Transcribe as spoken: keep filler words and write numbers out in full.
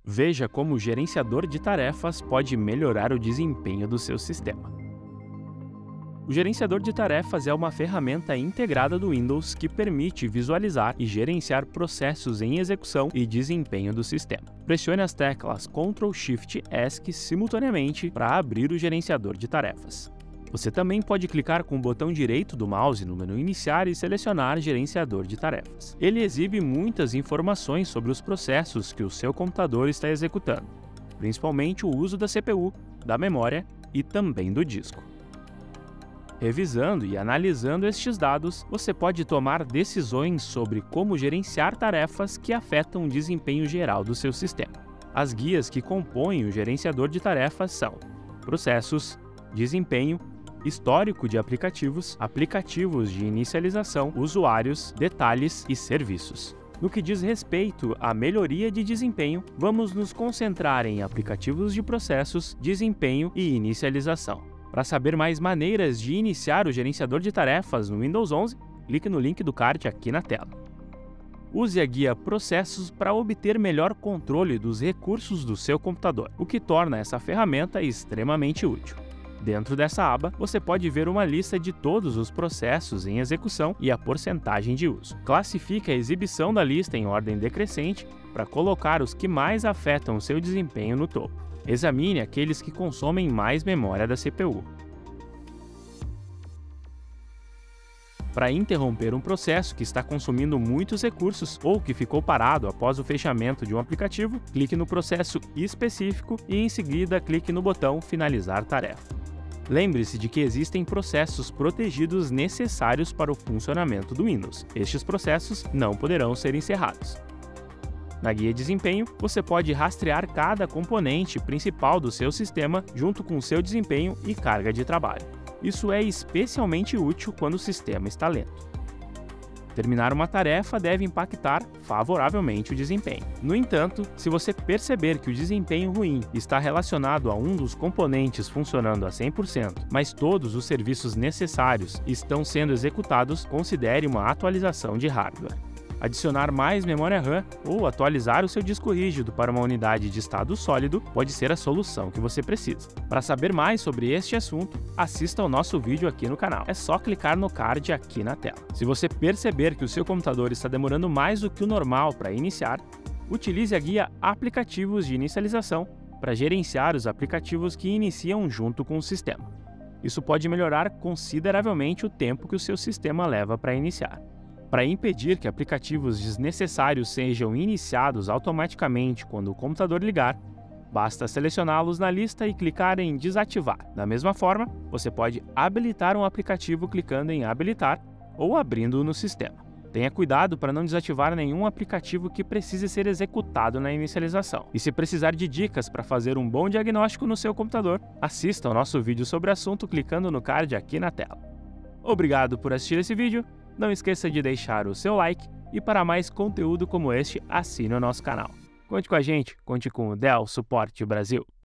Veja como o gerenciador de tarefas pode melhorar o desempenho do seu sistema. O gerenciador de tarefas é uma ferramenta integrada do Windows que permite visualizar e gerenciar processos em execução e desempenho do sistema. Pressione as teclas control shift ESC simultaneamente para abrir o gerenciador de tarefas. Você também pode clicar com o botão direito do mouse no menu Iniciar e selecionar Gerenciador de Tarefas. Ele exibe muitas informações sobre os processos que o seu computador está executando, principalmente o uso da C P U, da memória e também do disco. Revisando e analisando estes dados, você pode tomar decisões sobre como gerenciar tarefas que afetam o desempenho geral do seu sistema. As guias que compõem o gerenciador de tarefas são Processos, Desempenho, Histórico de aplicativos, aplicativos de inicialização, usuários, detalhes e serviços. No que diz respeito à melhoria de desempenho, vamos nos concentrar em aplicativos de processos, desempenho e inicialização. Para saber mais maneiras de iniciar o gerenciador de tarefas no Windows onze, clique no link do card aqui na tela. Use a guia Processos para obter melhor controle dos recursos do seu computador, o que torna essa ferramenta extremamente útil. Dentro dessa aba, você pode ver uma lista de todos os processos em execução e a porcentagem de uso. Classifique a exibição da lista em ordem decrescente para colocar os que mais afetam o seu desempenho no topo. Examine aqueles que consomem mais memória da C P U. Para interromper um processo que está consumindo muitos recursos ou que ficou parado após o fechamento de um aplicativo, clique no processo específico e em seguida clique no botão Finalizar tarefa. Lembre-se de que existem processos protegidos necessários para o funcionamento do Windows. Estes processos não poderão ser encerrados. Na guia Desempenho, você pode rastrear cada componente principal do seu sistema junto com seu desempenho e carga de trabalho. Isso é especialmente útil quando o sistema está lento. Terminar uma tarefa deve impactar favoravelmente o desempenho. No entanto, se você perceber que o desempenho ruim está relacionado a um dos componentes funcionando a cem por cento, mas todos os serviços necessários estão sendo executados, considere uma atualização de hardware. Adicionar mais memória RAM ou atualizar o seu disco rígido para uma unidade de estado sólido pode ser a solução que você precisa. Para saber mais sobre este assunto, assista ao nosso vídeo aqui no canal. É só clicar no card aqui na tela. Se você perceber que o seu computador está demorando mais do que o normal para iniciar, utilize a guia Aplicativos de Inicialização para gerenciar os aplicativos que iniciam junto com o sistema. Isso pode melhorar consideravelmente o tempo que o seu sistema leva para iniciar. Para impedir que aplicativos desnecessários sejam iniciados automaticamente quando o computador ligar, basta selecioná-los na lista e clicar em Desativar. Da mesma forma, você pode habilitar um aplicativo clicando em Habilitar ou abrindo-o no sistema. Tenha cuidado para não desativar nenhum aplicativo que precise ser executado na inicialização. E se precisar de dicas para fazer um bom diagnóstico no seu computador, assista ao nosso vídeo sobre o assunto clicando no card aqui na tela. Obrigado por assistir esse vídeo. Não esqueça de deixar o seu like e para mais conteúdo como este, assine o nosso canal. Conte com a gente, conte com o Dell Suporte Brasil.